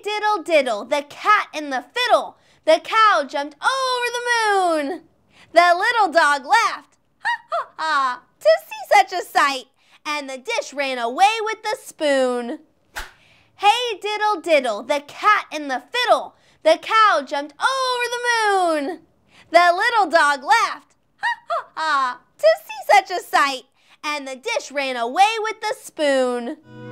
diddle diddle, the cat and the fiddle. The cow jumped over the moon. The little dog laughed, ha ha ha, to see such a sight, and the dish ran away with the spoon. Hey diddle diddle, the cat and the fiddle. The cow jumped over the moon. The little dog laughed, ha ha ha, to see such a sight, and the dish ran away with the spoon.